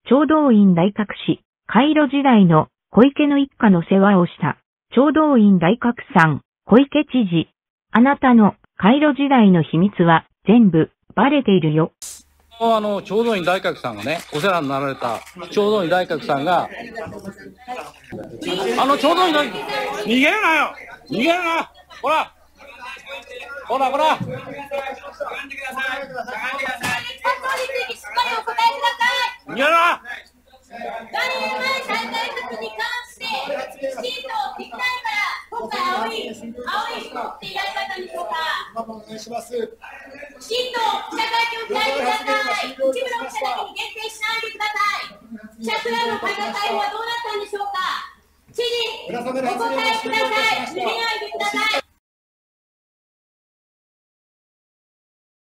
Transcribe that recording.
長道院大覚氏、開路時代の小池の一家の世話をした。長道院大覚さん、小池知事。あなたの開路時代の秘密は全部バレているよ。 長道院大覚さんがね、お世話になられた長道院大覚さんが、長道院大覚、逃げるなよ逃げるなほらほらほら本当にしっかりお答えください。 逃げるな外遊前再開発に関してきちんと聞きたいから、今回青い服を着ていらっしゃったんでしょうか。 お願いします。 きちんと記者会見を開いてください。一部の記者だけに限定しないでください。記者クラブの会の対応はどうなったんでしょうか。知事、お答えください。